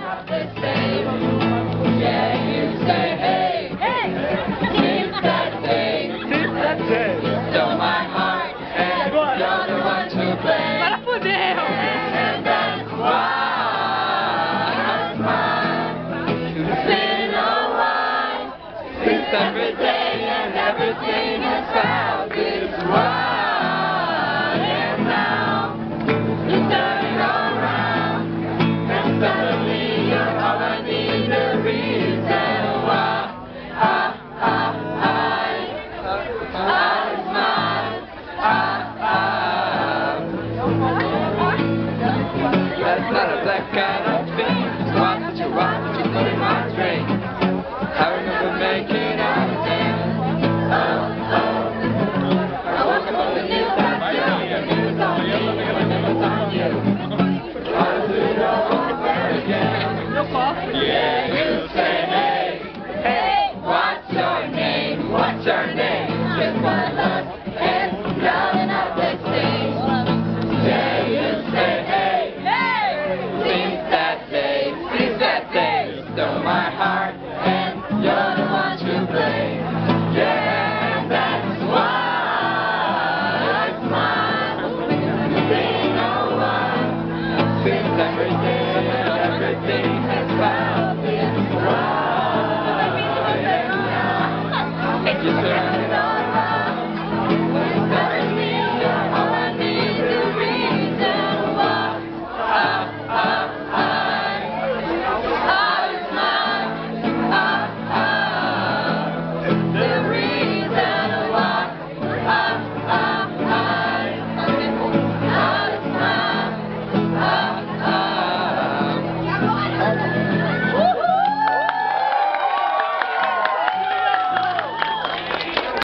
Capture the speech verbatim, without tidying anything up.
not the same. Yeah, you say hey, hey. Since that day, Since that day, you stole my heart, and you're the one to blame. para fudeu! And that's why I smile. It's been a while since every day and everything has found its why. And now you're turning around, and suddenly you're all I need, the reason why I, I, I, I smile. I, I. That's not a black kind of thing. So why did you, why did you put in my drink? I remember making out with them. Oh, oh. I woke up on the news, that's you. The news on me, and the news on you. I'll do it all over again. Yeah, you say hey. Hey, what's your name? What's your name? Just one look and darling, I'll just sing. Yeah, you say hey. Hey, since that day, since that day, you stole my heart, and you're the one to blame. Yeah, that's why I smile. It's been a while since every day and everything has found its right. And now you're turning